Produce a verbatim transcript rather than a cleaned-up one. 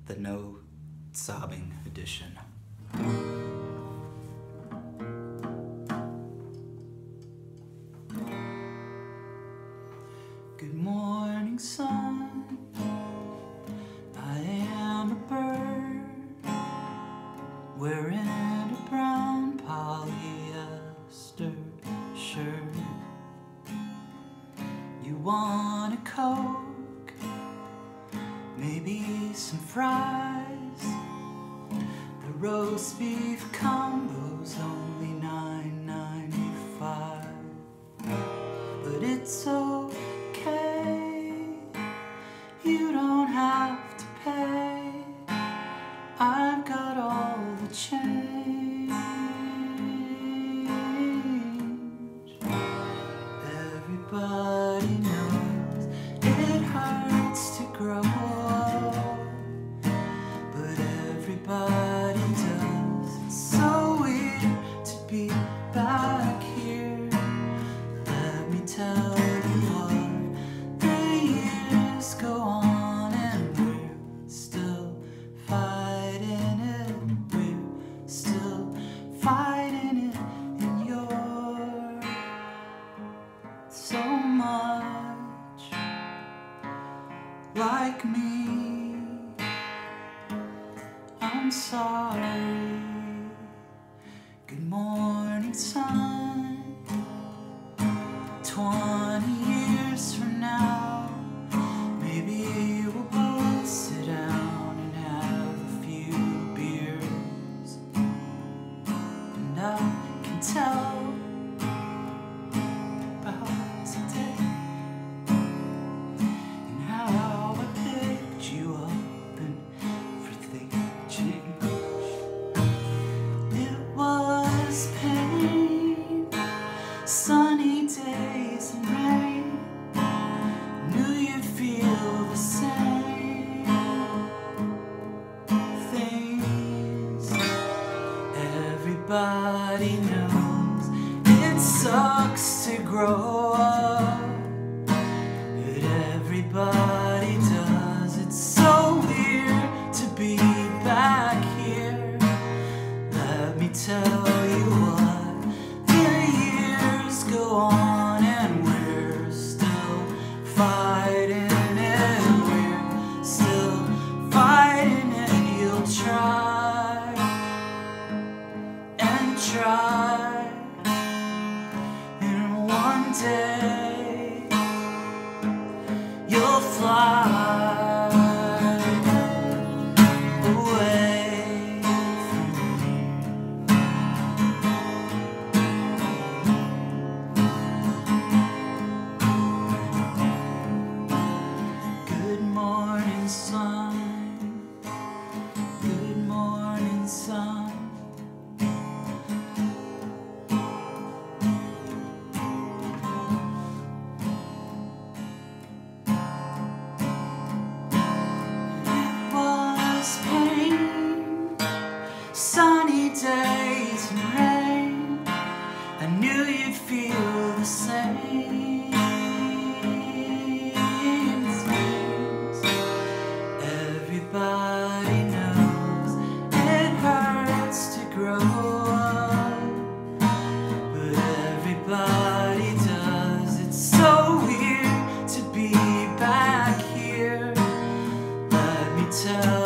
the no sobbing edition. Good morning, sun. I am a bird wearing a brown polyester shirt. You want a Coke, maybe some fries. The roast beef combo's only nine ninety-five, but it's okay, you don't have to pay. I've got all the change. Everybody knows it hurts to grow up, but everybody does. It's so weird to be back here. Let me tell you what, the years go on and we're still fighting it. We're still fighting it, and you're so much like me. I'm sorry. Good morning, sun. Twenty years from now, maybe we'll both sit down and have a few beers, and I can tell about today and how I picked you up and everything changed. It was pain, sunny days and rain. Knew you'd feel the same things. Everybody knows it sucks to grow up, but everybody does. It's so weird to be back here. Let me tell you what, the years go on and we're still fighting it. We're still fighting it. You'll try and try, and one day you'll fly away from me. Good morning, sun. Good morning, sun. Sunny days and rain. I knew you'd feel the same things. Everybody knows it hurts to grow up, but everybody does. It's so weird to be back here. Let me tell